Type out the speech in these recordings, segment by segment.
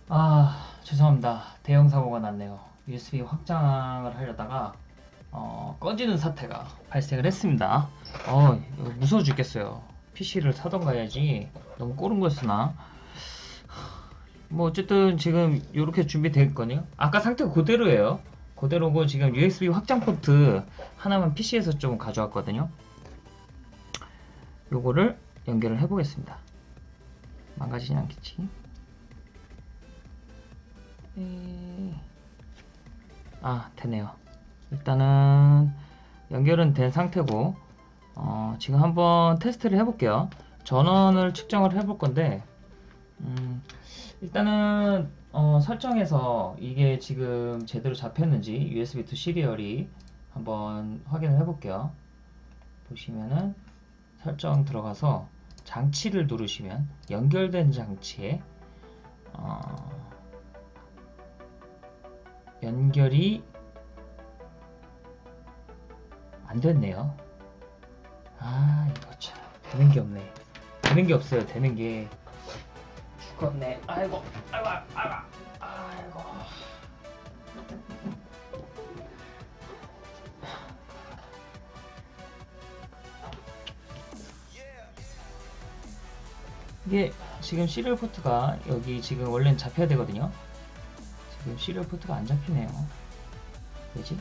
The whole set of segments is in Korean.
죄송합니다. 대형 사고가 났네요. USB 확장을 하려다가 꺼지는 사태가 발생을 했습니다. 이거 무서워 죽겠어요. PC를 사던가 해야지. 너무 꼬른 거였으나. 뭐 어쨌든 지금 이렇게 준비됐거든요. 아까 상태가 그대로예요. 그대로고 지금 USB 확장 포트 하나만 PC에서 좀 가져왔거든요. 요거를 연결을 해보겠습니다. 망가지진 않겠지? 되네요. 일단은 연결은 된 상태고 지금 한번 테스트를 해볼게요. 전원을 측정을 해볼 건데 일단은 설정에서 이게 지금 제대로 잡혔는지 USB to 시리얼이 한번 확인을 해볼게요. 보시면은 설정 들어가서 장치를 누르시면 연결된 장치에 연결이 안 됐네요. 이거 참 되는 게 없네. 되는 게 없어요. 되는 게 죽었네. 아이고. 이게 지금 시리얼 포트가 여기 지금 원래는 잡혀야 되거든요. 지금 시리얼 포트가 안 잡히네요. 왜지?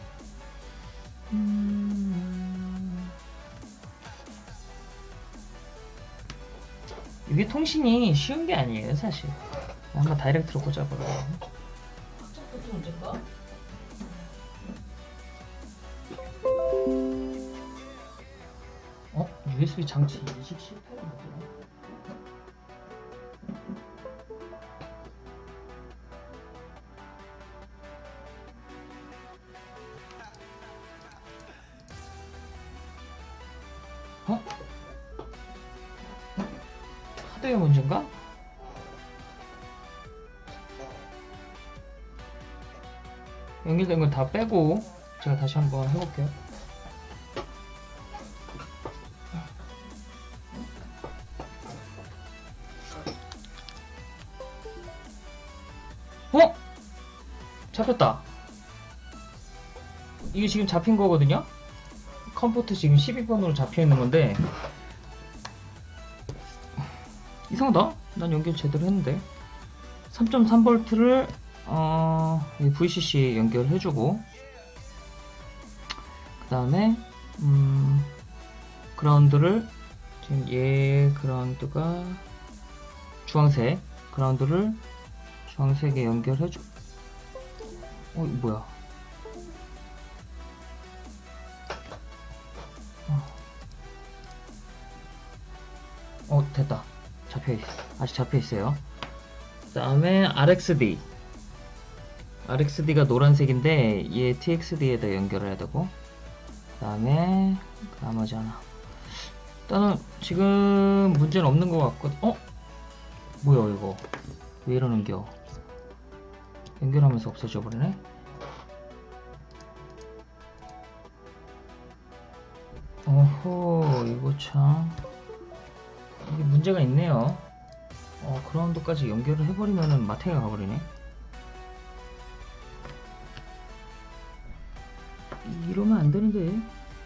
이게 통신이 쉬운 게 아니에요, 사실. 한번 다이렉트로 꽂아보라고. 확장 포트 문제인가? USB 장치 이식 실패가 뭐지? 하드웨어 문제인가? 연결된 걸 다 빼고 제가 다시 한번 해볼게요. 잡혔다. 이게 지금 잡힌 거거든요. 컴포트 지금 12번으로 잡혀 있는 건데 이상하다. 난 연결 제대로 했는데 3.3V를 VCC 연결해주고 그 다음에 그라운드를 지금 얘 그라운드가 주황색 그라운드를 주황색에 연결해줘. 이거 뭐야? 됐다. 아직 잡혀있어요. 그 다음에 RxD가 노란색인데 얘 TXD에다 연결을 해야 되고 그 다음에 나머지 하나. 일단은 지금 문제는 없는 것 같거든. 뭐야 이거 왜 이러는겨? 연결하면서 없어져 버리네. 이거 참 이게 문제가 있네요. 그라운드까지 연결을 해버리면은 마탱이가 가버리네. 이러면 안 되는데.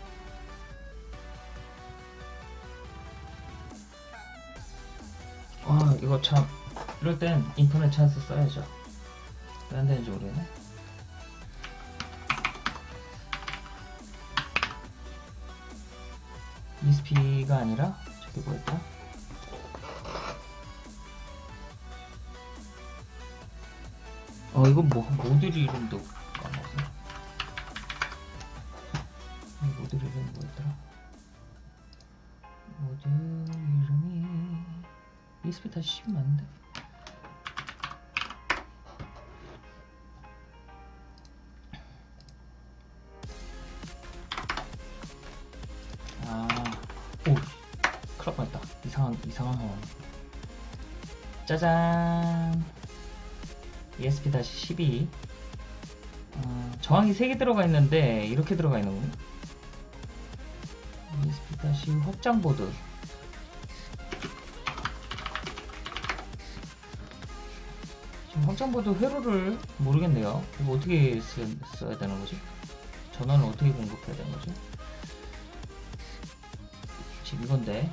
이거 참 이럴 땐 인터넷 찬스 써야죠. 왜 안 되는지 모르겠네. ESP가 아니라 저기 뭐였다? 이거 모듈 이름도 까먹었어. 모듈 이름이 뭐였더라? 모듈 이름이 ESP-10 맞는데? 큰일 날 뻔했다. 이상한 상황. 짜잔! ESP-12 저항이 3개 들어가 있는데 이렇게 들어가 있는 거네. ESP- 확장 보드. 확장보드 회로를 모르겠네요. 이거 어떻게 써야 되는 거지? 전원을 어떻게 공급해야 되는 거지? 지금 이건데.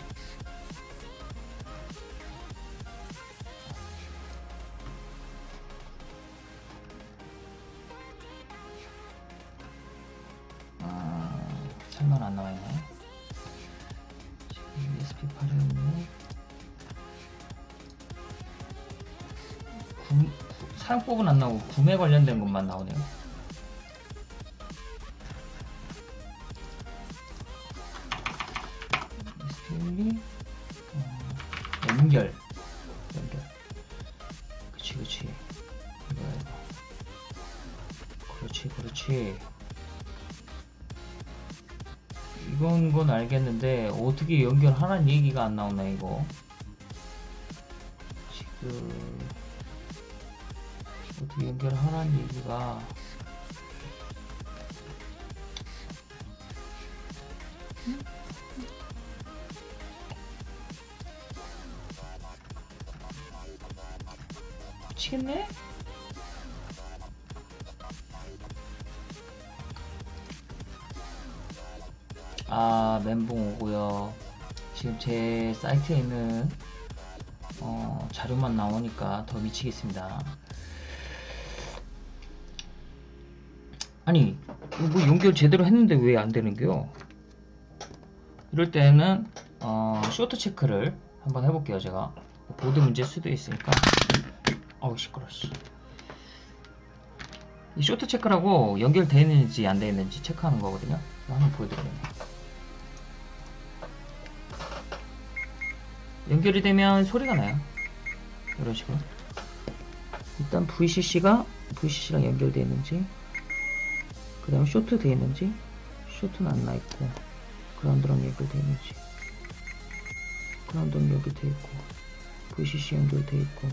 설명 안 나와있네. 지금 ESP82 사용법은 안 나오고 구매 관련된 것만 나오네요. ESP12 연결. 그치 그렇지. 이건 건 알겠는데 어떻게 연결하라는 얘기가 안 나오나 이거. 지금 어떻게 연결하라는 얘기가 미치겠네? 멘붕 오고요. 지금 제 사이트에 있는 자료만 나오니까 더 미치겠습니다. 아니 뭐 연결 제대로 했는데 왜 안 되는겨? 이럴 때는 쇼트 체크를 한번 해볼게요. 제가 보드 문제일 수도 있으니까. 어우 시끄러워. 이 쇼트 체크라고 연결되어 있는지 안 되어 있는지 체크하는 거거든요. 한번 보여드릴게요. 연결이 되면 소리가 나요. 이런 식으로. 일단 VCC랑 연결되어 있는지, 그 다음에 쇼트 되어 있는지, 쇼트는 안 나있고, 그라운드랑 연결되어 있는지, 그라운드랑 연결되어 있고, VCC 연결되어 있고,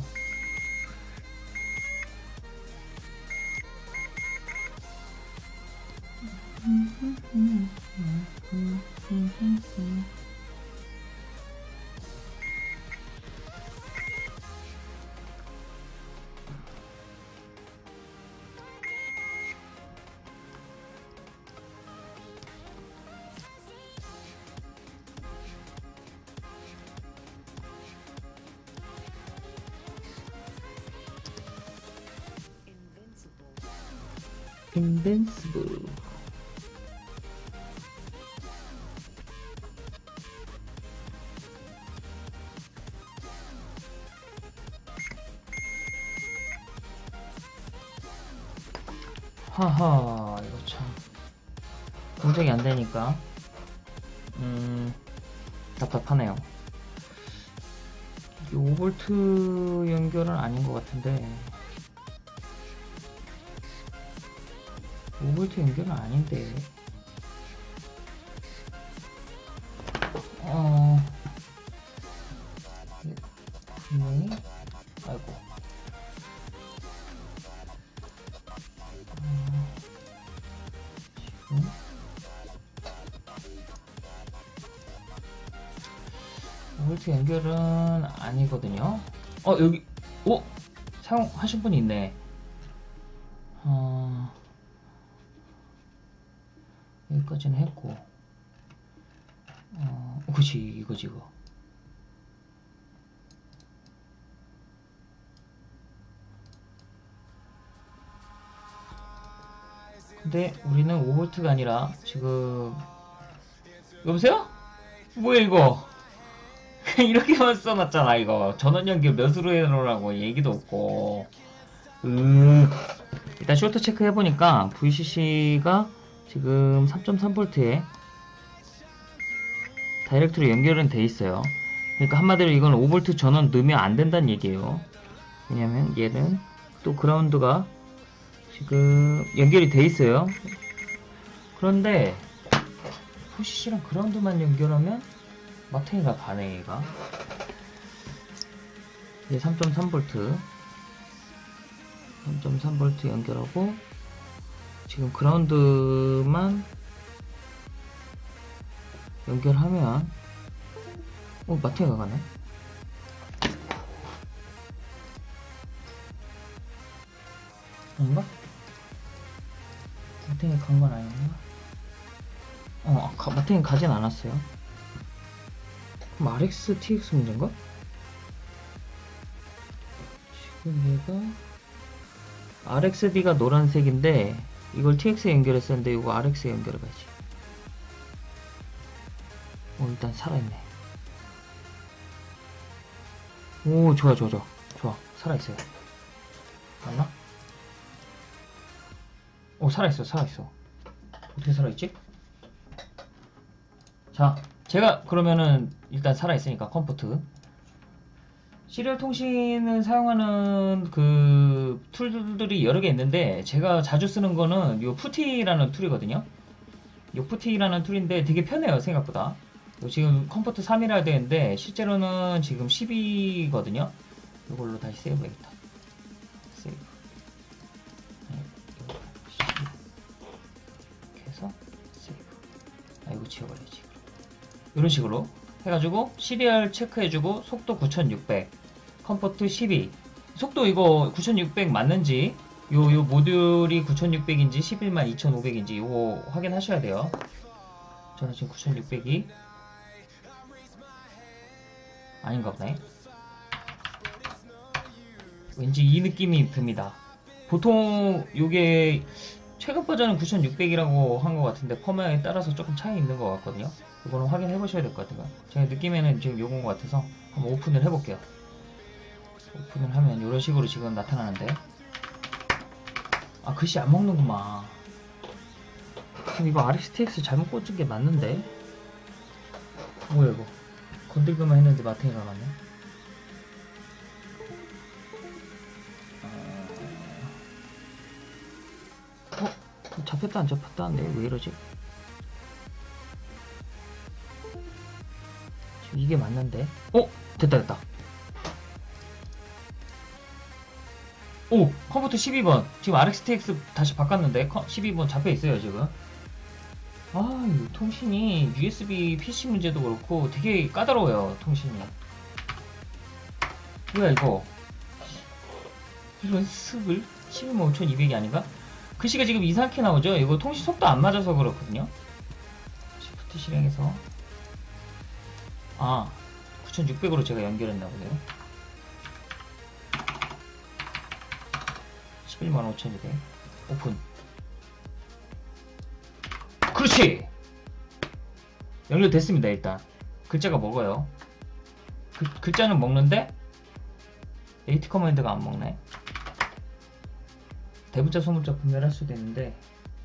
인벤시블. 하하, 이거 참 동작이 안 되니까 답답하네요. 이게 5V 연결은 아닌 것 같은데 5V 연결은 아닌데 분명히 아이고 5V 연결은 아니거든요. 여기 사용하신 분이 있네. 여기까지는 했고 그치 이거지 이거. 근데 우리는 5V가 아니라 지금 여보세요? 뭐야 이거 이렇게만 써놨잖아. 이거 전원 연결 몇으로 해놓으라고 얘기도 없고. 일단 쇼트 체크 해보니까 VCC가 지금 3.3V에 다이렉트로 연결은 돼 있어요. 그러니까 한마디로 이건 5V 전원 넣으면 안 된다는 얘기예요. 왜냐면 얘는 또 그라운드가 지금 연결이 돼 있어요. 그런데 VCC랑 그라운드만 연결하면 마탱이가 가네. 얘가 얘 3.3V 연결하고 지금 그라운드만 연결하면 마탱이가 가네. 아닌가? 마탱이 간 건 아닌가? 마탱이 가진 않았어요. 그럼 RX, TX 문제인가? 지금 얘가 RXD가 노란색인데 이걸 TX에 연결했었는데 이거 RX에 연결해봐야지. 일단 살아있네. 오, 좋아. 살아있어요. 맞나? 살아있어. 어떻게 살아있지? 자, 제가 그러면은 일단 살아있으니까 컴포트. 시리얼 통신을 사용하는 그 툴들이 여러 개 있는데 제가 자주 쓰는 거는 요 푸티라는 툴이거든요. 요 푸티라는 툴인데 되게 편해요, 생각보다. 지금 컴포트 3이라 되는데 실제로는 지금 12거든요. 이걸로 다시 세이브 해야겠다. 세이브. 이렇게 해서 세이브. 이거 지워버려야지. 이런 식으로 해가지고 시리얼 체크해주고 속도 9600, 컴포트 12. 속도 이거 9600 맞는지 요 모듈이 9600인지 112,500인지 이거 확인하셔야 돼요. 저는 지금 9600이 아닌가 보네. 왠지 이 느낌이 듭니다. 보통 요게 최근 버전은 9600이라고 한 것 같은데 펌웨어에 따라서 조금 차이 있는 것 같거든요. 이거는 확인해 보셔야 될 것 같아요. 제 느낌에는 지금 요건 것 같아서 한번 오픈을 해볼게요. 오픈을 하면 이런 식으로 지금 나타나는데 글씨 안 먹는구만. 지금 이거 RxTX 잘못 꽂은 게 맞는데 뭐야 이거 건들기만 했는데 마탱이가 맞네. 잡혔다 안 잡혔다는데 왜 이러지? 지금 이게 맞는데? 됐다. 컴포트 12번 지금 RxTX 다시 바꿨는데 12번 잡혀있어요 지금. 이 통신이 USB PC 문제도 그렇고 되게 까다로워요 통신이. 뭐야 이거 이런 습을 125,200이 아닌가? 글씨가 지금 이상하게 나오죠? 이거 통신 속도 안 맞아서 그렇거든요. 시프트 실행해서 9600으로 제가 연결했나 보네요. 115,200 오픈. 그렇지! 연결됐습니다. 일단 글자가 먹어요. 글자는 먹는데 AT 커맨드가 안 먹네. 대문자 소문자 분별할 수도 있는데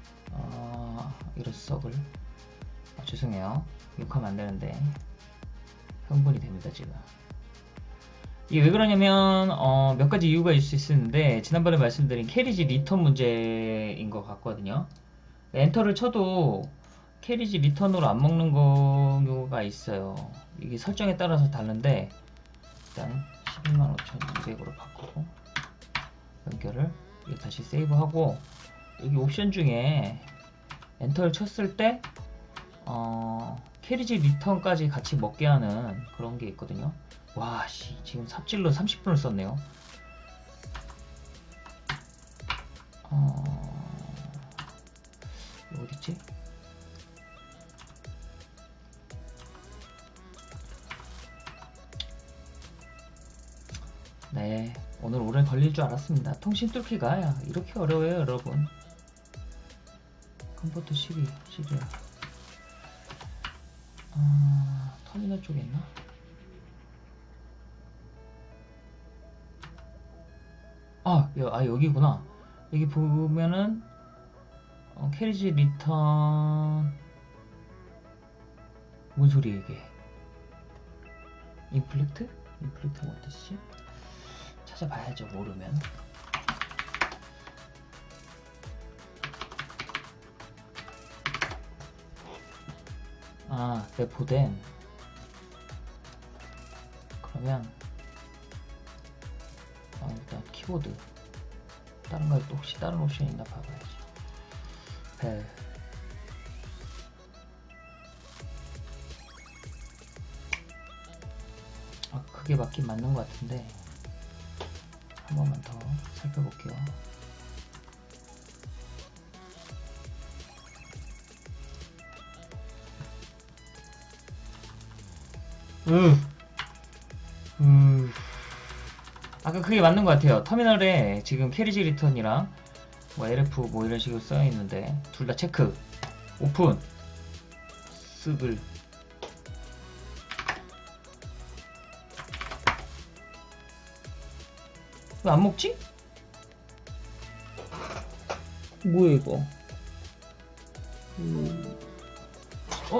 이런 썩을 죄송해요. 욕하면 안 되는데 흥분이 됩니다 지금. 이게 왜 그러냐면 몇 가지 이유가 있을 수 있는데 지난번에 말씀드린 캐리지 리턴 문제인 것 같거든요. 엔터를 쳐도 캐리지 리턴으로 안 먹는 경우가 있어요. 이게 설정에 따라서 다른데 일단 115,200으로 바꾸고 연결을 다시 세이브하고 여기 옵션 중에 엔터를 쳤을 때 캐리지 리턴까지 같이 먹게 하는 그런 게 있거든요. 와씨 지금 삽질로 30분을 썼네요. 어딨지? 네, 오늘 오래 걸릴 줄 알았습니다. 통신 뚫기가 이렇게 어려워요 여러분. 컴포트 12 시리얼 터미널 쪽에 있나? 여기구나. 여기 보면은 캐리지 리턴 뭔 소리야 이게? 인플렉트? 인플렉트가 뭔 뜻이지? 찾아봐야죠 모르면. 레포된. 그러면 일단 키보드 다른 거 혹시 다른 옵션 있나 봐봐야지. 벨 그게 맞긴 맞는 것 같은데 한 번만 더 살펴볼게요. 아까 그게 맞는 것 같아요. 터미널에 지금 캐리지 리턴이랑 뭐 LF 뭐 이런 식으로 써 있는데 둘 다 체크. 오픈. 쓱을. 왜 안 먹지? 뭐야 이거? 어?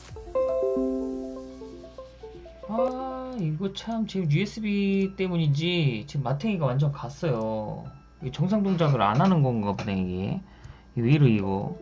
아 이거 참 지금 USB 때문인지 지금 마탱이가 완전 갔어요. 이게 정상 동작을 안 하는 건가 보네 이게. 왜 이래 이거?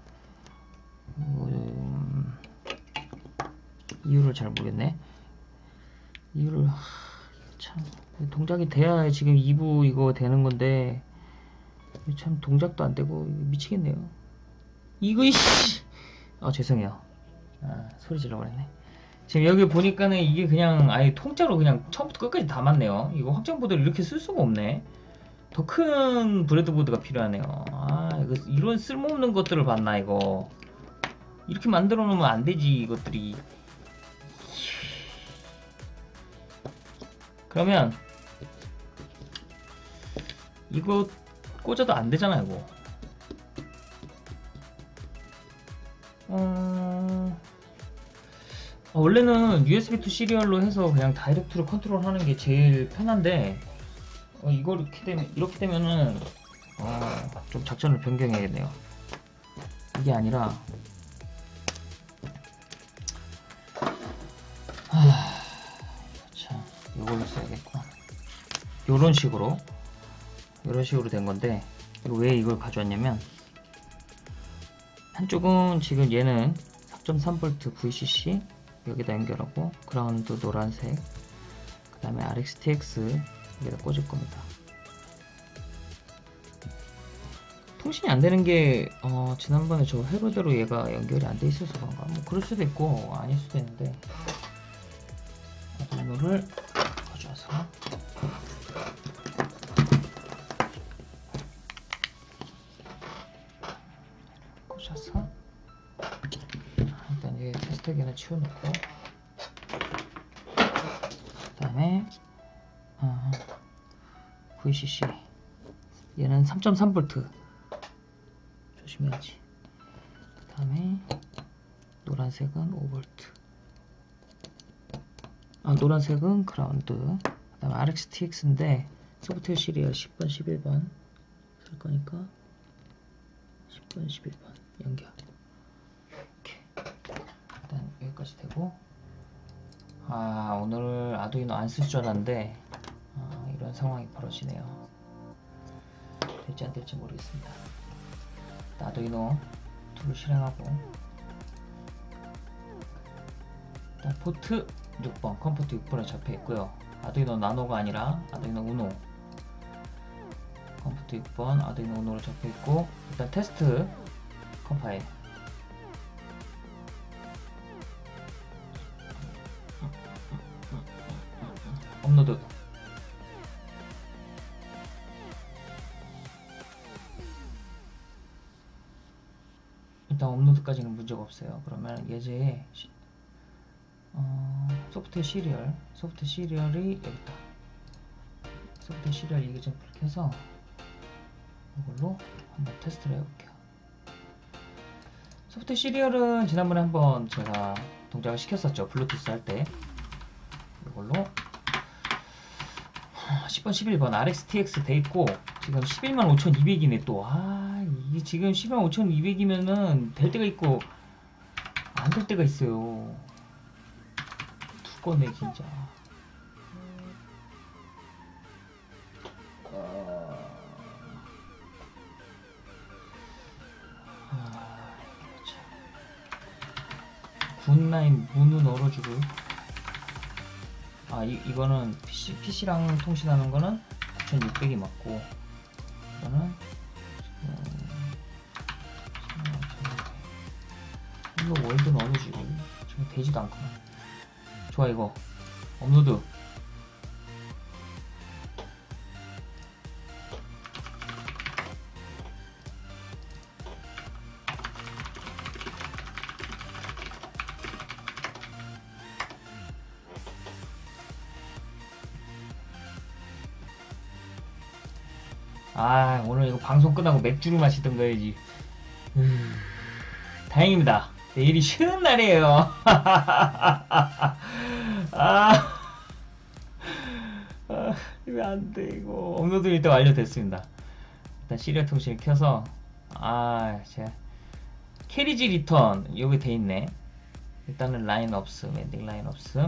이유를 잘 모르겠네. 이유를 참 동작이 돼야 지금 2부 이거 되는 건데 참 동작도 안 되고 미치겠네요. 이거 이씨. 아 죄송해요. 소리 질러 버렸네. 지금 여기 보니까는 이게 그냥 아예 통짜로 그냥 처음부터 끝까지 다 맞네요. 이거 확장보드를 이렇게 쓸 수가 없네. 더 큰 브레드보드가 필요하네요. 아 이거 이런 쓸모없는 것들을 봤나 이거. 이렇게 만들어 놓으면 안 되지 이것들이. 그러면 이거 꽂아도 안 되잖아 이거. 원래는 USB to 시리얼로 해서 그냥 다이렉트로 컨트롤 하는 게 제일 편한데 이거 이렇게 되면은 좀 작전을 변경해야겠네요. 이게 아니라 참 이걸로 써야겠구나. 이런 식으로 된 건데 왜 이걸 가져왔냐면 한쪽은 지금 얘는 4.3V VCC 여기다 연결하고 그라운드 노란색 그 다음에 RxTX 여기다 꽂을 겁니다. 통신이 안 되는 게 지난번에 저 회로대로 얘가 연결이 안 돼 있어서 그런가 뭐 그럴 수도 있고 아닐 수도 있는데 아두이노를 가져와서 꽂아서 일단 얘 테스트기는 치워놓고 그 다음에 VCC 얘는 3.3V 조심해야지. 그 다음에 노란색은 5V 노란색은 그라운드. 그 다음에 RxTX인데 소프트웨어 시리얼 10번 11번 쓸 거니까 10번 11번 연결. 이렇게 일단 여기까지 되고 오늘 아두이노 안 쓸 줄 알았는데 이런 상황이 벌어지네요. 될지 안 될지 모르겠습니다. 아두이노 툴을 실행하고 일단 포트 6번 컴포트 6번에 잡혀 있고요. 아두이노 나노가 아니라 아두이노 우노 컴포트 6번 아두이노 우노로 잡혀 있고 일단 테스트 컴파일 업로드. 일단 업로드까지는 문제가 없어요. 그러면 예제에 소프트웨어 시리얼이 여기 있다. 소프트웨어 시리얼 이그젠플을 켜서 이걸로 한번 테스트를 해볼게요. 소프트웨어 시리얼은 지난번에 한번 제가 동작을 시켰었죠. 블루투스 할 때. 이걸로 10번 11번 RxTX 돼 있고 지금 115,200이네 또. 이게 지금 115,200이면은 될 때가 있고 안 될 때가 있어요. 두꺼네 진짜. 굿라인 문은 얼어주고 이거는 PC랑 통신하는 거는 9600이 맞고 이거는 이거 월드는 어느 주고 지금 되지도 않구나. 좋아 이거 업로드. 아, 오늘 이거 방송 끝나고 맥주를 마시던 거야지. 다행입니다. 내일이 쉬는 날이에요. 이거 안 돼, 이거. 업로드 일단 완료됐습니다. 일단 시리얼 통신을 켜서, 제가, 캐리지 리턴, 여기 돼 있네. 일단은 라인 업스, 멘딩 라인 업스.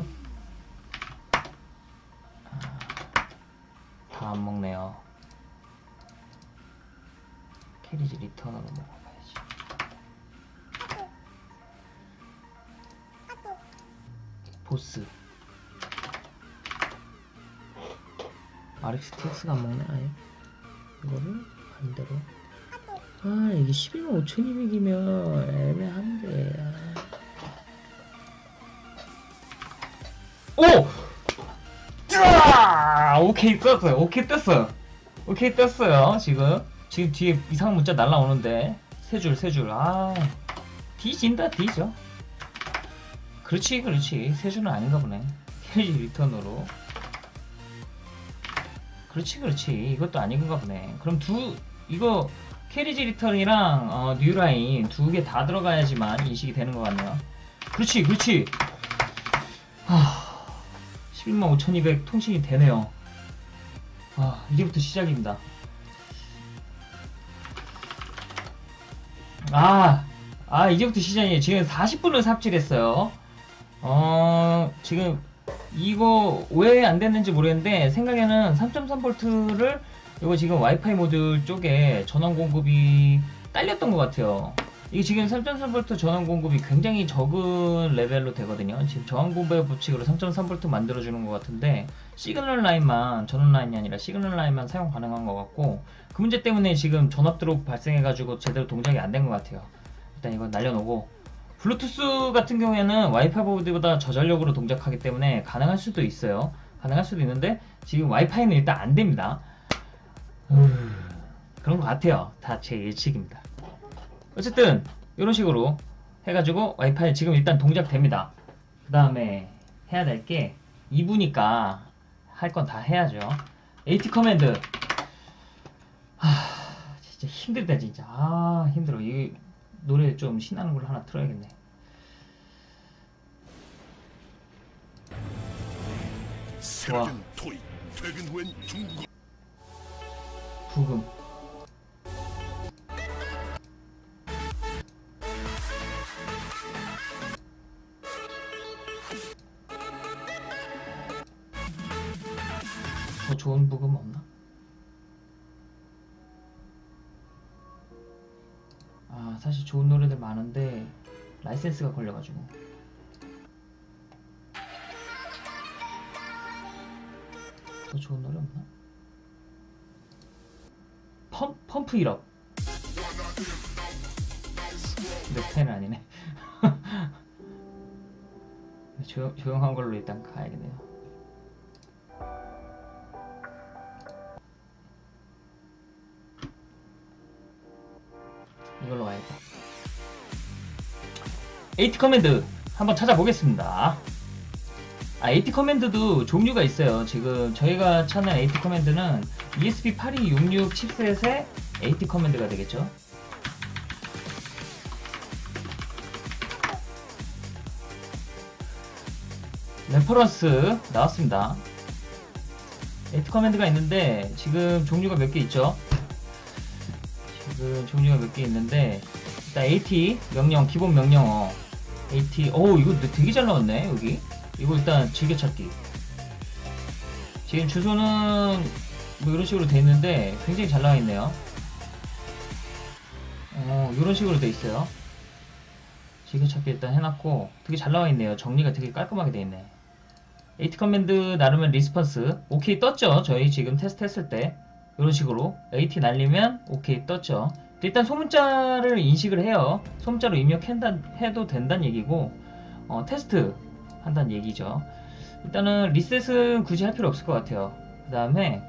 다 안 먹네요. 캐리지 리턴으로 먹어봐야지. 보스. RXTX가 안 먹네, 아예. 이거를 반대로. 이게 125,200이면 애매한데. 오! 오케이 떴어요. 오케이 떴어요. 오케이 떴어요. 지금 뒤에 이상한 문자 날라오는데 세 줄. 뒤진다 뒤져. 그렇지. 세 줄은 아닌가 보네. 캐리지 리턴으로. 그렇지. 이것도 아닌가 보네. 그럼 이거 캐리지 리턴이랑 뉴라인 두 개 다 들어가야지만 인식이 되는 것 같네요. 그렇지. 115,200 통신이 되네요. 이제부터 시작입니다. 이제부터 시작이에요. 지금 40분을 삽질했어요. 지금 이거 왜 안 됐는지 모르겠는데 생각에는 3.3V를 이거 지금 와이파이 모듈 쪽에 전원 공급이 딸렸던 것 같아요. 이게 지금 3.3V 전원 공급이 굉장히 적은 레벨로 되거든요. 지금 저항 공배 법칙으로 3.3V 만들어주는 것 같은데 시그널 라인만, 전원 라인이 아니라 시그널 라인만 사용 가능한 것 같고 그 문제 때문에 지금 전압 드롭 발생해가지고 제대로 동작이 안 된 것 같아요. 일단 이거 날려놓고 블루투스 같은 경우에는 와이파이 보드보다 저전력으로 동작하기 때문에 가능할 수도 있어요. 가능할 수도 있는데 지금 와이파이는 일단 안 됩니다. 그런 것 같아요. 다 제 예측입니다. 어쨌든 이런 식으로 해가지고 와이파이 지금 일단 동작됩니다. 그 다음에 해야 될 게 2부니까 할 건 다 해야죠. AT 커맨드. 진짜 힘들다 진짜. 힘들어. 이 노래 좀 신나는 걸 하나 틀어야겠네. 와. 부금. 더 좋은 부금 없나? 사실 좋은 노래들 많은데 라이센스가 걸려가지고. 더 좋은 노래 없나? 펌프 일업. 내 스타일은 아니네. 조용한 걸로 일단 가야겠네요. 이걸로 가야겠다. AT 커맨드 한번 찾아보겠습니다. AT 커맨드도 종류가 있어요. 지금 저희가 찾는 AT 커맨드는 ESP8266 칩셋의 AT 커맨드가 되겠죠. 레퍼런스 나왔습니다. AT 커맨드가 있는데 지금 종류가 몇 개 있죠. 지금 종류가 몇 개 있는데 일단 AT 명령, 기본 명령어 AT, 이거 되게 잘 나왔네. 여기 이거 일단 즐겨찾기. 지금 주소는 뭐 이런 식으로 돼 있는데 굉장히 잘 나와 있네요. 이런 식으로 돼 있어요. 즐겨찾기 일단 해놨고 되게 잘 나와 있네요. 정리가 되게 깔끔하게 돼 있네. AT 커맨드 나르면 리스폰스 오케이 떴죠. 저희 지금 테스트 했을 때 이런 식으로 AT 날리면 오케이 떴죠. 일단 소문자를 인식을 해요. 소문자로 입력해도 된다는 얘기고 테스트 한다는 얘기죠. 일단은 리셋은 굳이 할 필요 없을 것 같아요. 그 다음에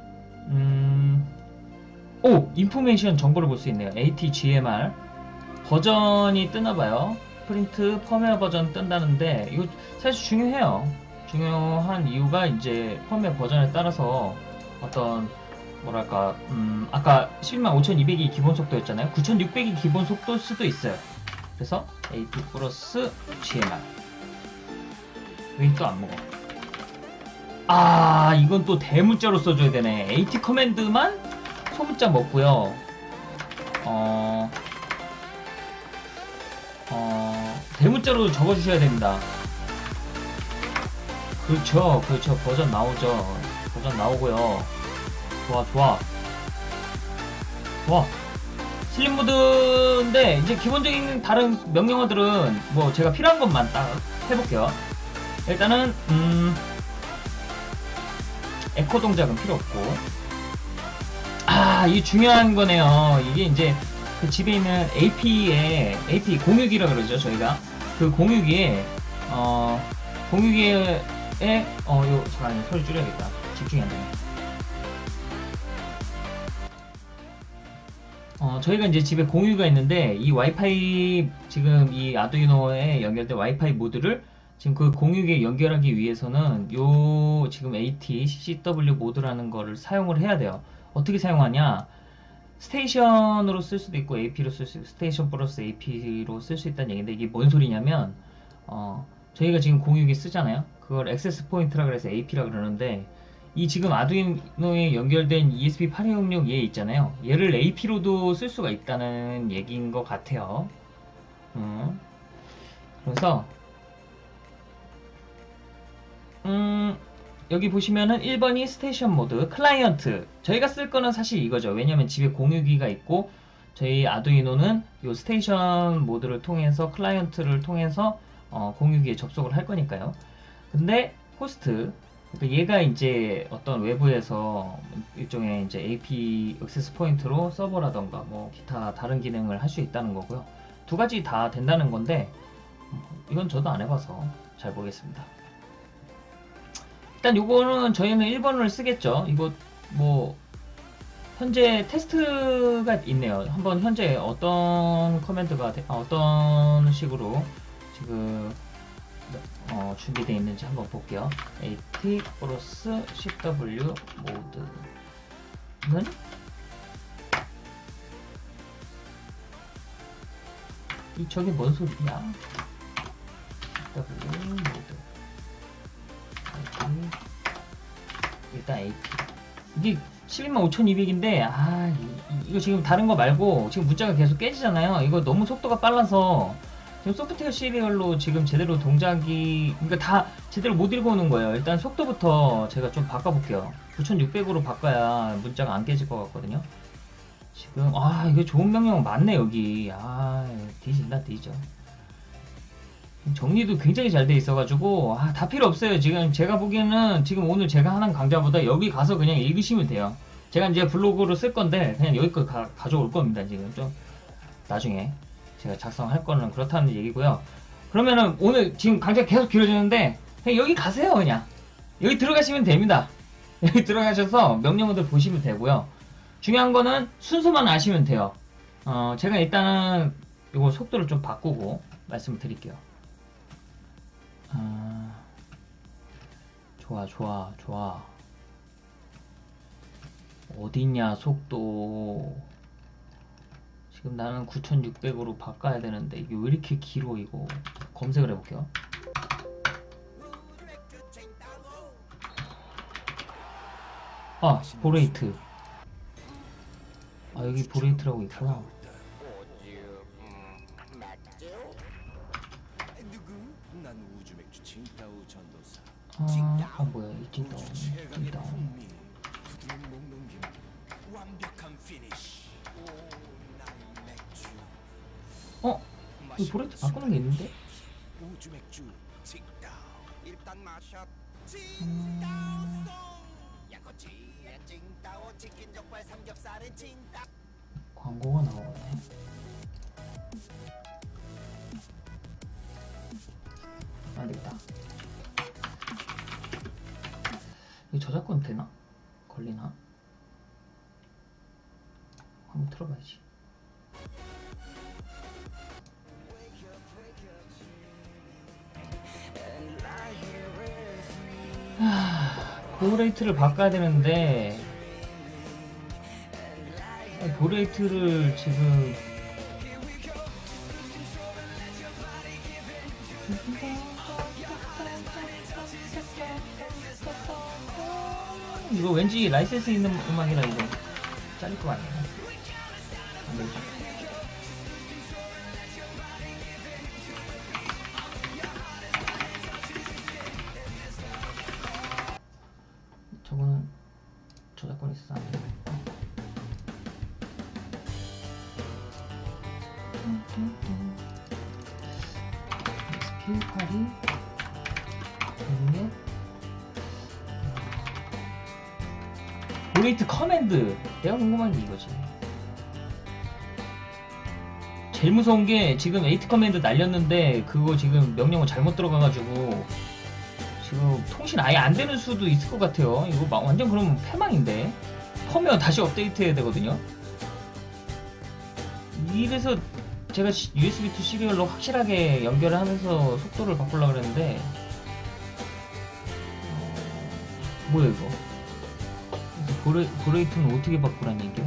인포메이션 정보를 볼 수 있네요. ATGMR 버전이 뜨나봐요. 프린트 펌웨어 버전 뜬다는데 이거 사실 중요해요. 중요한 이유가 이제 펌웨어 버전에 따라서 어떤 뭐랄까 아까 115,200이 기본 속도였잖아요. 9,600이 기본 속도일 수도 있어요. 그래서 AT 플러스 GMR. 왜 또 안 먹어? 아, 이건 또 대문자로 써줘야 되네. AT 커맨드만 소문자 먹고요. 대문자로 적어주셔야 됩니다. 그렇죠, 그렇죠. 버전 나오죠. 버전 나오고요. 좋아, 좋아. 좋아. 슬림 모드인데, 이제 기본적인 다른 명령어들은 뭐 제가 필요한 것만 딱 해볼게요. 일단은, 에코 동작은 필요 없고. 아, 이게 중요한 거네요. 이게 이제 그 집에 있는 AP 공유기라 그러죠, 저희가. 그 공유기에, 공유기에, 잠깐 소리 줄여야겠다. 집중이 안 되네. 저희가 이제 집에 공유가 있는데, 이 와이파이, 지금 이 아두이노에 연결된 와이파이 모드를 지금 그 공유기에 연결하기 위해서는 요 지금 AT CCW 모드라는 거를 사용을 해야 돼요. 어떻게 사용하냐? 스테이션으로 쓸 수도 있고 AP로 쓸 수 있고 스테이션 플러스 AP로 쓸 수 있다는 얘기인데 이게 뭔 소리냐면 저희가 지금 공유기 쓰잖아요. 그걸 액세스 포인트라 그래서 AP라 그러는데 이 지금 아두이노에 연결된 ESP8266 얘 있잖아요. 얘를 AP로도 쓸 수가 있다는 얘기인 것 같아요. 그래서 여기 보시면은 1번이 스테이션 모드, 클라이언트. 저희가 쓸 거는 사실 이거죠. 왜냐면 집에 공유기가 있고 저희 아두이노는 이 스테이션 모드를 통해서 클라이언트를 통해서 공유기에 접속을 할 거니까요. 근데 호스트, 그러니까 얘가 이제 어떤 외부에서 일종의 이제 AP 액세스 포인트로 서버라던가 뭐 기타 다른 기능을 할 수 있다는 거고요. 두 가지 다 된다는 건데 이건 저도 안 해봐서 잘 모르겠습니다. 일단 요거는 저희는 1번을 쓰겠죠. 이거 뭐 현재 테스트가 있네요. 한번 현재 어떤 커맨드가 어떤 식으로 지금 준비되어 있는지 한번 볼게요. AT 플러스 CW 모드는 저게 뭔 소리야? CW 모드 일단 AP 이게 115,200인데 이거 지금 다른 거 말고 지금 문자가 계속 깨지잖아요. 이거 너무 속도가 빨라서 지금 소프트웨어 시리얼로 지금 제대로 동작이 그러니까 다 제대로 못 읽어오는 거예요. 일단 속도부터 제가 좀 바꿔볼게요. 9,600으로 바꿔야 문자가 안 깨질 것 같거든요. 지금 이거 좋은 명령 맞네 여기. 뒤진다 뒤져. 정리도 굉장히 잘 돼 있어가지고 다 필요 없어요. 지금 제가 보기에는 지금 오늘 제가 하는 강좌보다 여기 가서 그냥 읽으시면 돼요. 제가 이제 블로그로 쓸 건데 그냥 여기까지 가져올 겁니다. 지금 좀 나중에 제가 작성할 거는 그렇다는 얘기고요. 그러면은 오늘 지금 강좌 계속 길어지는데 그냥 여기 가세요. 그냥 여기 들어가시면 됩니다. 여기 들어가셔서 명령어들 보시면 되고요. 중요한 거는 순서만 아시면 돼요. 제가 일단은 이거 속도를 좀 바꾸고 말씀을 드릴게요. 좋아. 어딨냐, 속도. 지금 나는 9600으로 바꿔야 되는데, 이게 왜 이렇게 길어, 이거. 검색을 해볼게요. 보레이트. 여기 보레이트라고 있구나. 뭐야, 이 찐따오. 이 보레이트 바꾸는 게 있는데? 광고가 나오네. 안 되겠다. 이 저작권 되나? 걸리나? 한번 틀어봐야지. 보레이트를 바꿔야 되는데 보레이트를 지금 이거 왠지 라이센스 있는 음악이라 이거 잘릴 거 아니에요? 안 되죠? 저거는 저작권이 있어서 안 돼요. SP8이 여기에 보레이트 커맨드. 내가 궁금한 게 이거지. 제일 무서운 게 지금 8 커맨드 날렸는데 그거 지금 명령어 잘못 들어가가지고 지금 통신 아예 안 되는 수도 있을 것 같아요. 이거 완전 그러면 패망인데. 퍼면 다시 업데이트 해야 되거든요. 이래서 제가 USB to 시리얼로 확실하게 연결을 하면서 속도를 바꾸려고 그랬는데 뭐야 이거. 보레이트는 어떻게 바꾸란 얘기야?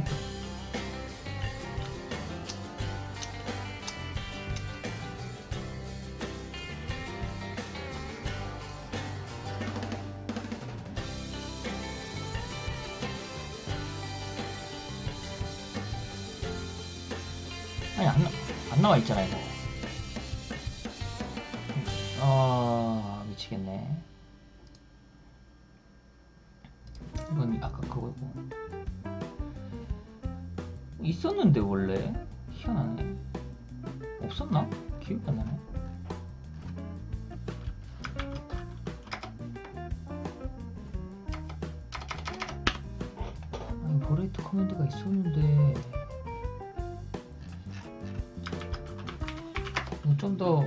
아니 안 나와 있잖아 이거. 미치겠네. 이건 아까 그거고 있었는데 원래. 희한하네. 없었나? 기억이 안 나네. 아니 보레이트 커맨드가 있었는데 좀 더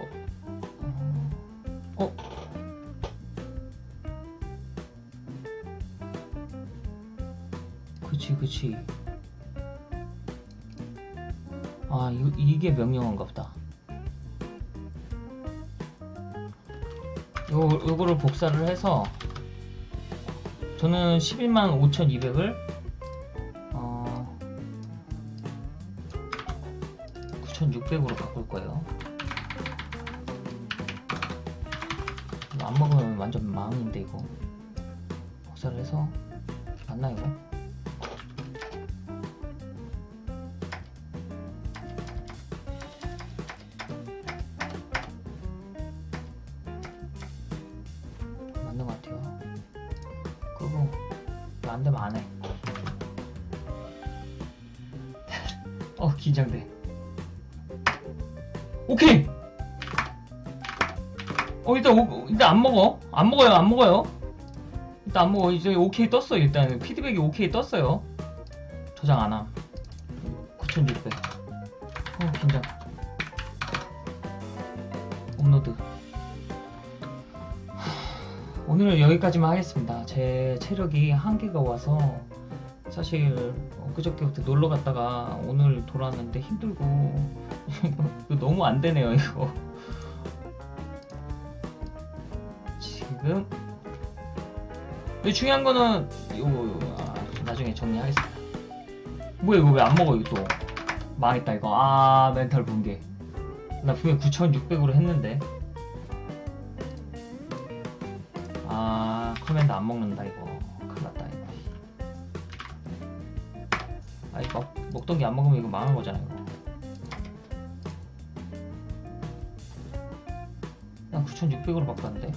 그치. 아, 이게 명령어인가 보다. 요거를 복사를 해서 저는 115,200을 9,600으로 바꿀 거예요. 이거 안 먹으면 완전 망인데 이거. 복사를 해서 맞나 이거? 맞는 것 같아요. 그리고 안 되면 안 해. 긴장돼. 오케이! 일단 안 먹어요. 일단 안 먹어. 이제 오케이 떴어요. 일단 피드백이 오케이 떴어요. 저장 안 함. 9,600. 긴장. 업로드. 오늘은 여기까지만 하겠습니다. 제 체력이 한계가 와서 사실 엊그저께부터 놀러 갔다가 오늘 돌아왔는데 힘들고 이거 너무 안 되네요 이거. 지금 중요한 거는 이거 나중에 정리하겠습니다. 뭐야 이거 왜 안 먹어 이거 또. 망했다 이거. 멘탈 붕괴. 나 분명 9,600으로 했는데. 커맨드 안 먹는다 이거. 큰일 났다 이거. 이거 먹던 게 안 먹으면 이거 망한 거잖아 이거. 난 9,600으로 바꿨는데.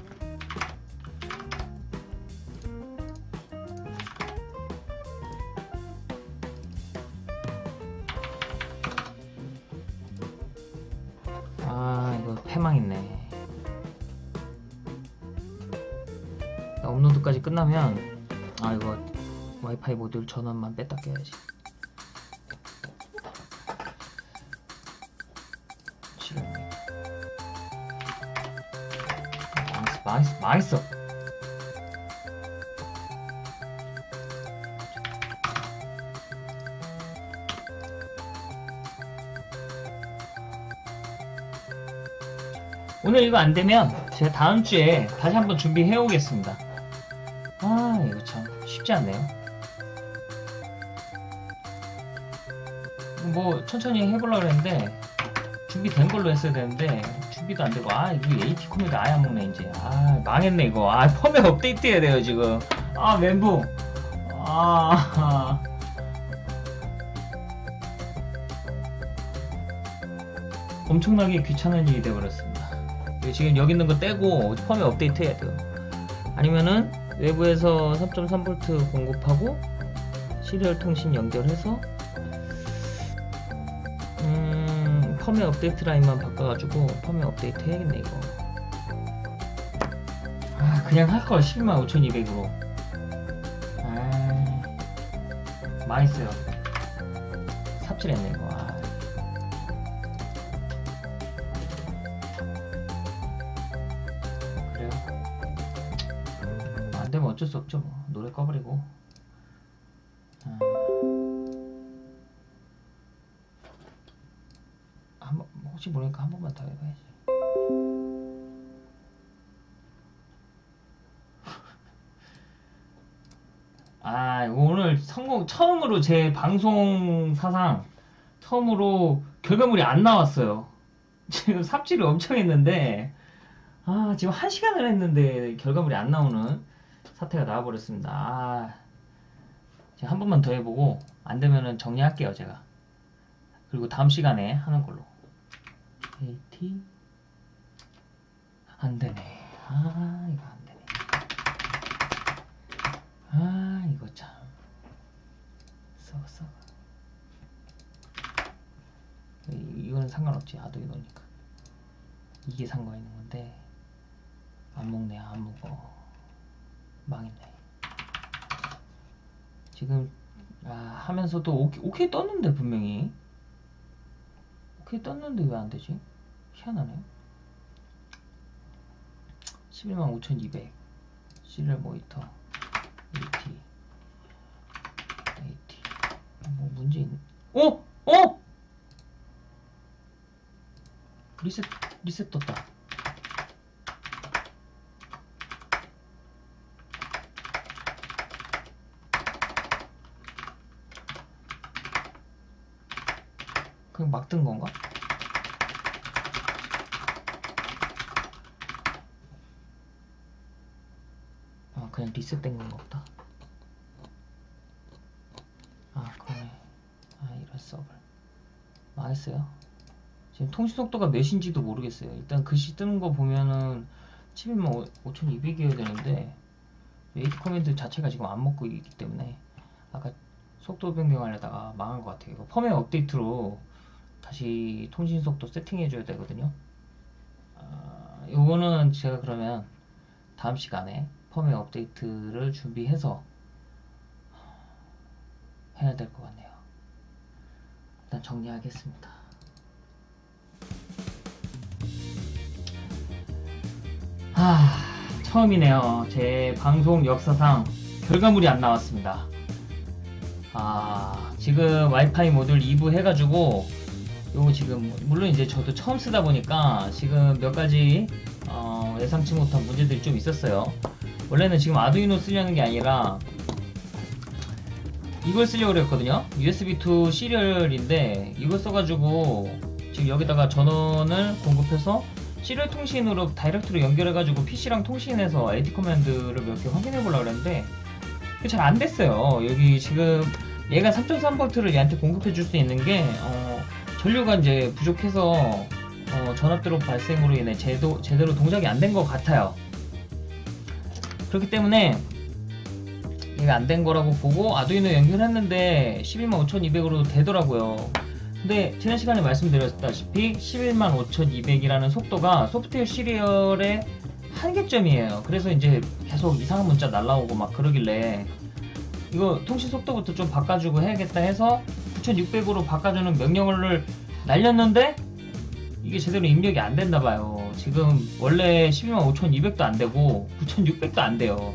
이거 패망했네. 업로드까지 끝나면 이거 와이파이 모듈 전원만 뺐다 껴야지. 망했어. 오늘 이거 안 되면 제가 다음 주에 다시 한번 준비해 오겠습니다. 이거 참 쉽지 않네요. 뭐 천천히 해보려고 했는데 준비된 걸로 했어야 되는데 준비도 안 되고, 아 이거 AT 코미디 아예 안 먹네 이제. 아 망했네 이거. 아 펌웨어 업데이트 해야 돼요 지금. 아 멘붕. 아 엄청나게 귀찮은 일이 되어버렸습니다. 지금 여기 있는 거 떼고 펌웨어 업데이트 해야 돼요. 아니면은 외부에서 3.3V 공급하고 시리얼 통신 연결해서 펌웨어 업데이트 라인만 바꿔가지고 펌웨어 업데이트 해야겠네 이거. 아 그냥 할걸 125,200으로. 아 망했어요. 삽질했네 이거. 아. 그래요. 안되면 어쩔 수 없죠 뭐. 노래 꺼버리고. 한번 혹시 모르니까 한 번만 더 해봐야지. 아 오늘 성공 처음으로 제 방송 사상 처음으로 결과물이 안 나왔어요. 지금 삽질을 엄청 했는데 아 지금 1시간을 했는데 결과물이 안 나오는 사태가 나와버렸습니다. 아 지금 한 번만 더 해보고 안 되면은 정리할게요 제가. 그리고 다음 시간에 하는 걸로. AT 안 되네. 아 이거 안 되네. 아 이거 참 썩어. 이거는 상관없지. 아두이노니까. 이게 상관 있는 건데 안 먹네. 안 먹어. 망했네. 지금 하면서도 오케이 떴는데 분명히 오케이 떴는데 왜 안 되지? 희한하네. 115,200 시리얼 모니터 AT 뭐 문제 있는. 리셋 떴다. 그냥 막 뜬 건가? 아 그냥 리셋된 건가 보다. 아 그러네. 아 이런 서버 망했어요. 지금 통신 속도가 몇인지도 모르겠어요. 일단 글씨 뜨는 거 보면은 115,200이어야 되는데 AT 코멘트 자체가 지금 안 먹고 있기 때문에 아까 속도 변경하려다가 망한 것 같아요. 이거 펌웨어 업데이트로 다시 통신 속도 세팅해 줘야 되거든요. 요거는 제가 그러면 다음 시간에 펌웨어 업데이트를 준비해서 해야 될 것 같네요. 일단 정리하겠습니다. 처음이네요. 제 방송 역사상 결과물이 안 나왔습니다. 지금 와이파이 모듈 2부 해가지고 요거 지금 물론 이제 저도 처음 쓰다 보니까 지금 몇 가지 예상치 못한 문제들이 좀 있었어요. 원래는 지금 아두이노 쓰려는 게 아니라 이걸 쓰려고 그랬거든요. USB2 시리얼인데 이걸 써가지고 지금 여기다가 전원을 공급해서 시리얼 통신으로 다이렉트로 연결해가지고 PC랑 통신해서 AT 커맨드를 몇 개 확인해 보려고 그랬는데 그게 잘 안 됐어요. 여기 지금 얘가 3.3V를 얘한테 공급해 줄 수 있는 게 전류가 이제 부족해서 전압 드롭 발생으로 인해 제대로 동작이 안 된 것 같아요. 그렇기 때문에 얘가 안 된 거라고 보고 아두이노 연결했는데 115,200으로 되더라고요. 근데 지난 시간에 말씀드렸다시피 115,200이라는 속도가 소프트웨어 시리얼의 한계점이에요. 그래서 이제 계속 이상한 문자 날라오고 막 그러길래 이거 통신 속도부터 좀 바꿔주고 해야겠다 해서 9,600으로 바꿔주는 명령어를 날렸는데 이게 제대로 입력이 안 됐나봐요. 지금 원래 115,200도 안 되고 9,600도 안 돼요.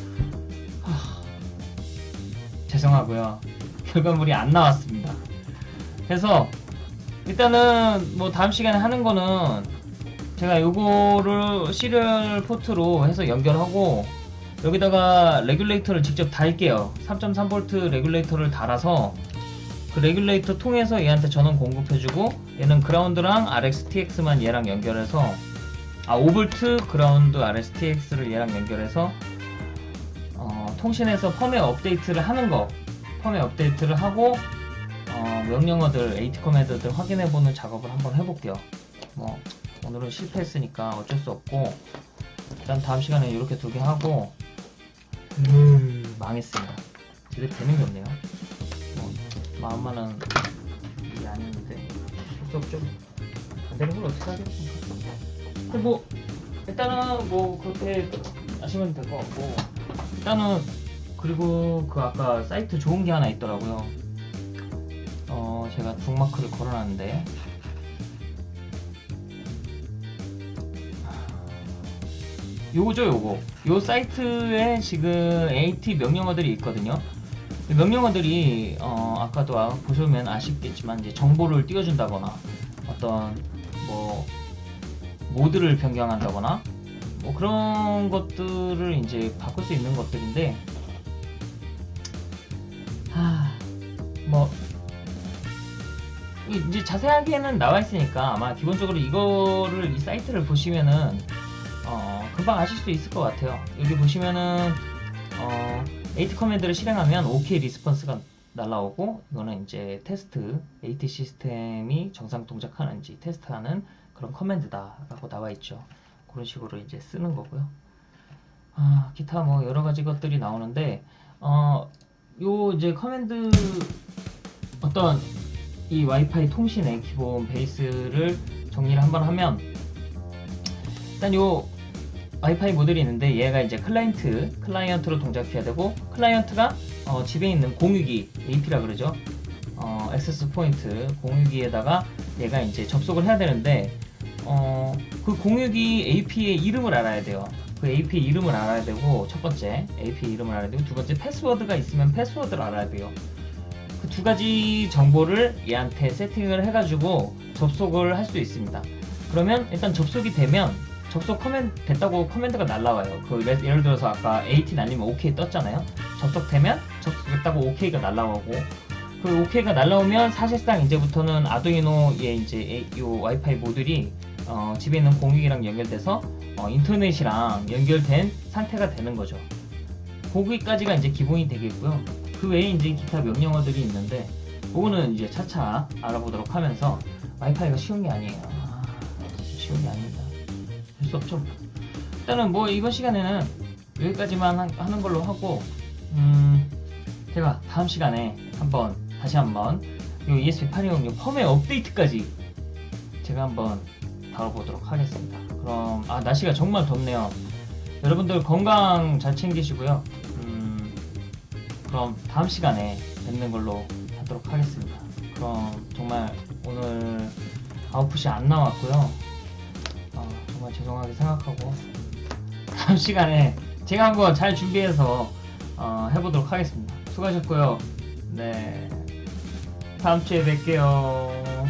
죄송하고요. 결과물이 안 나왔습니다. 그래서 일단은 뭐 다음 시간에 하는 거는 제가 요거를 시리얼 포트로 해서 연결하고 여기다가 레귤레이터를 직접 달게요. 3.3V 레귤레이터를 달아서 그 레귤레이터 통해서 얘한테 전원 공급해주고, 얘는 그라운드랑 RxTX만 얘랑 연결해서 5V 그라운드 RxTX를 얘랑 연결해서 통신해서 펌웨어 업데이트를 하는 거, 펌웨어 업데이트를 하고 명령어들, AT 커맨드들 확인해보는 작업을 한번 해볼게요. 뭐 오늘은 실패했으니까 어쩔 수 없고, 일단 다음 시간에 이렇게 두 개 하고, 망했습니다. 제대로 되는 게 없네요. 마음만은 일이 아니었는데 좀 안 되는 걸 어떻게 하겠습니까? 근데 뭐 일단은 뭐 그렇게 하시면 될 것 같고, 일단은 그리고 그 아까 사이트 좋은 게 하나 있더라고요. 제가 북마크를 걸어놨는데, 요거죠, 요거. 요 사이트에 지금 AT 명령어들이 있거든요. 명령어들이 아까도 보시면 아시겠지만 이제 정보를 띄워준다거나, 어떤 뭐 모드를 변경한다거나 뭐 그런 것들을 이제 바꿀 수 있는 것들인데, 뭐 이제 자세하게는 나와 있으니까 아마 기본적으로 이거를, 이 사이트를 보시면은 금방 아실 수 있을 것 같아요. 여기 보시면은 AT 커맨드를 실행하면 OK 리스폰스가 날라오고, 이거는 이제 테스트, AT 시스템이 정상 동작하는지 테스트하는 그런 커맨드다 라고 나와 있죠. 그런 식으로 이제 쓰는 거고요. 기타 뭐 여러 가지 것들이 나오는데, 요 이제 커맨드, 어떤 이 와이파이 통신의 기본 베이스를 정리를 한번 하면, 일단 요 와이파이 모델이 있는데, 얘가 이제 클라이언트로 동작해야 되고, 클라이언트가 집에 있는 공유기, AP라 그러죠. 액세스 포인트 공유기에다가 얘가 이제 접속을 해야 되는데, 그 공유기 AP의 이름을 알아야 돼요. 그 AP의 이름을 알아야 되고, 첫 번째 AP의 이름을 알아야 되고, 두 번째 패스워드가 있으면 패스워드를 알아야 돼요. 그 두 가지 정보를 얘한테 세팅을 해가지고 접속을 할 수 있습니다. 그러면 일단 접속이 되면, 접속 됐다고 커맨드가 날라와요. 예를 들어서 아까 AT 날리면 OK 떴잖아요. 접속되면 접속됐다고 OK가 날라오고, 그 OK가 날라오면 사실상 이제부터는 아두이노에 이제 요 와이파이 모듈이 집에 있는 공유기랑 연결돼서 인터넷이랑 연결된 상태가 되는 거죠. 거기까지가 이제 기본이 되겠고요. 그 외에 이제 기타 명령어들이 있는데, 그거는 이제 차차 알아보도록 하면서, 와이파이가 쉬운 게 아니에요. 쉬운 게 아닙니다. 할 수 없죠. 일단은 뭐 이번 시간에는 여기까지만 하는 걸로 하고, 제가 다음 시간에 다시 한번 요 ESP8206 펌웨어 업데이트까지 제가 한번 다뤄보도록 하겠습니다. 그럼 날씨가 정말 덥네요. 여러분들 건강 잘 챙기시고요. 그럼 다음 시간에 뵙는 걸로 하도록 하겠습니다. 그럼 정말 오늘 아웃풋이 안 나왔고요. 정말 죄송하게 생각하고, 다음 시간에 제가 한번 잘 준비해서 해보도록 하겠습니다. 수고하셨고요. 네, 다음 주에 뵐게요.